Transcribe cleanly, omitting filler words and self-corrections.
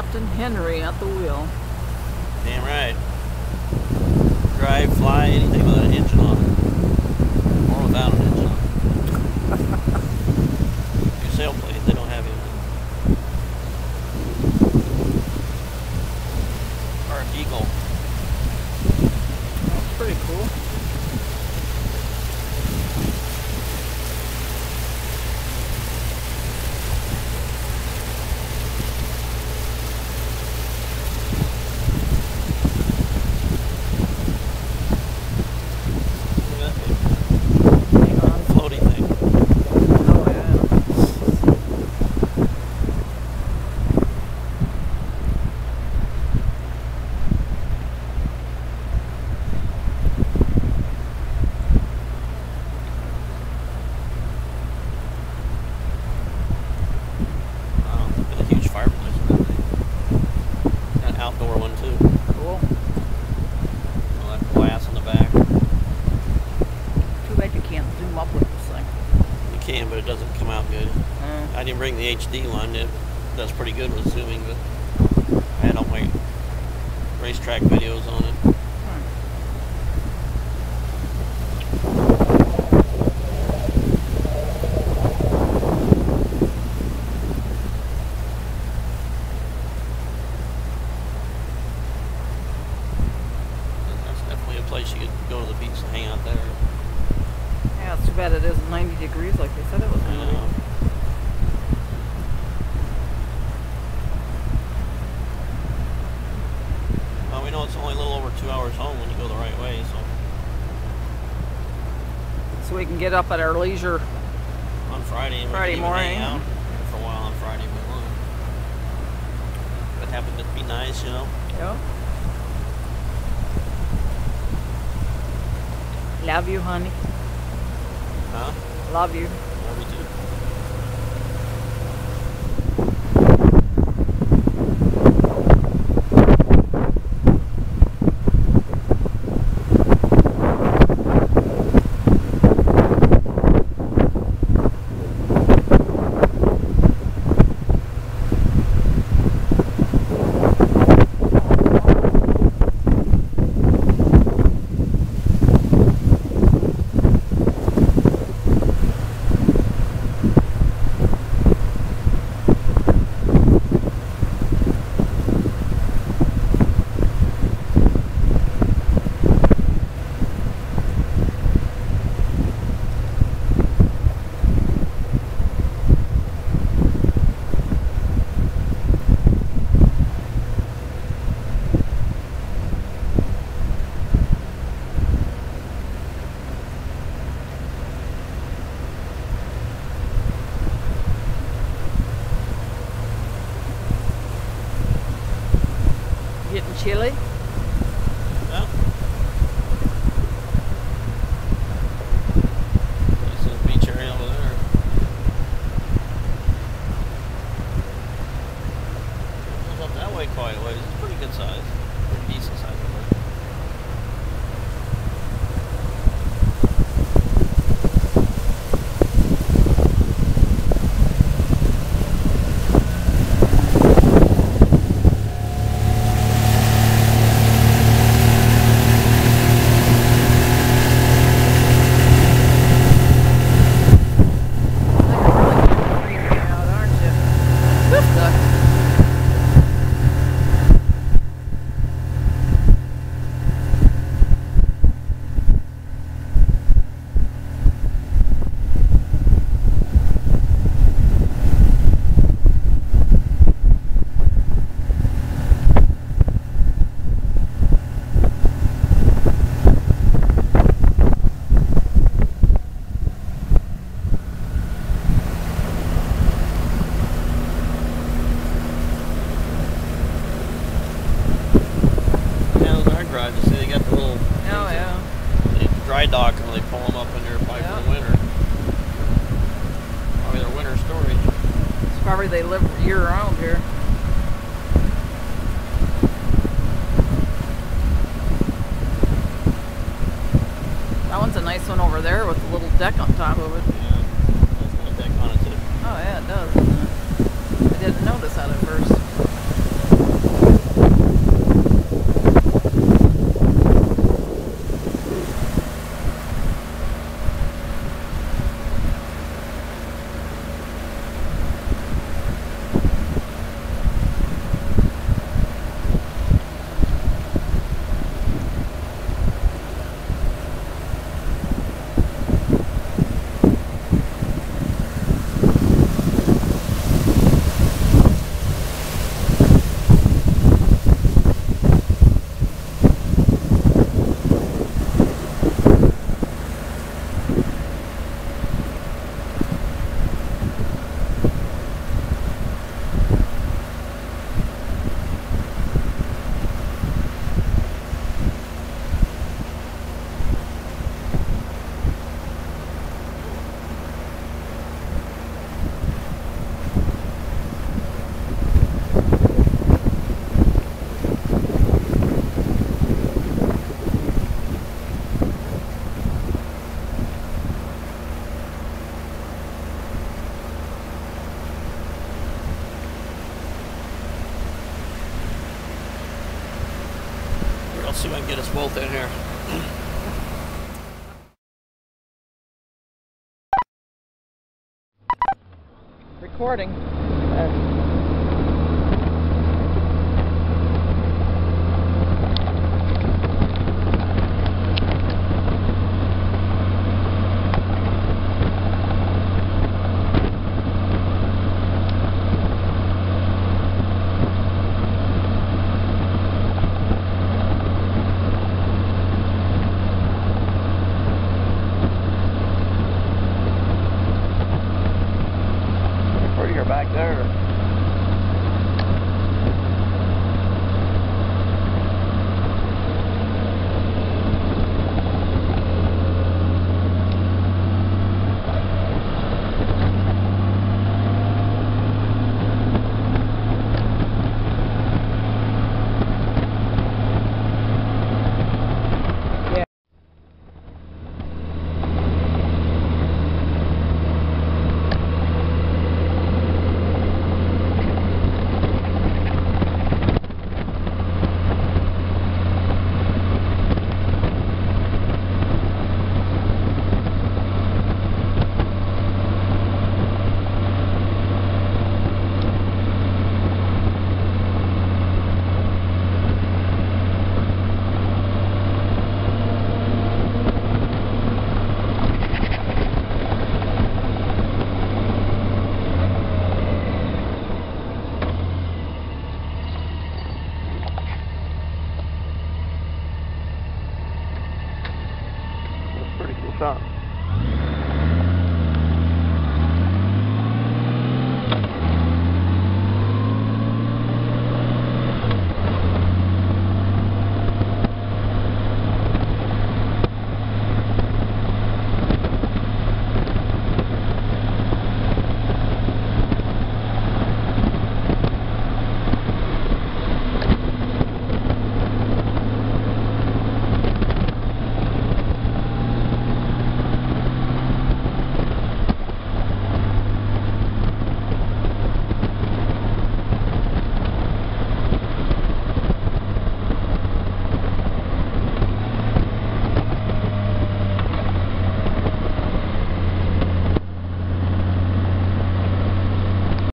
Captain Henry at the wheel. Damn right. Drive, fly, anything with an engine on it. Or without an engine on it. Your sailplanes, they don't have any. Or an Eagle. That's pretty cool. But it doesn't come out good. I didn't bring the HD one. It does pretty good with zooming, but I had all my racetrack videos on it. That's definitely a place you could go to the beach and hang out there. Yeah, it's too bad it isn't 90 degrees like they said it was going to be. Well, we know it's only a little over 2 hours home when you go the right way, so we can get up at our leisure on Friday morning. Hang out for a while on Friday if we want. If it happened to be nice, you know. Yeah. Love you, honey. Huh? Love you. Love you too. Getting chilly? Yeah. Nice little beach area over there. Goes up that way quite a ways. It's pretty good size. Pretty decent size of it. Dry dock and they pull them up in there probably for the winter. Probably their winter storage. It's probably they live year round here. That one's a nice one over there with a little deck on top of it. Yeah, that's a little deck on it too. Oh yeah, it does. I didn't notice that at first. if I can get us both in here. Recording. Prettier back there. Pretty cool shot.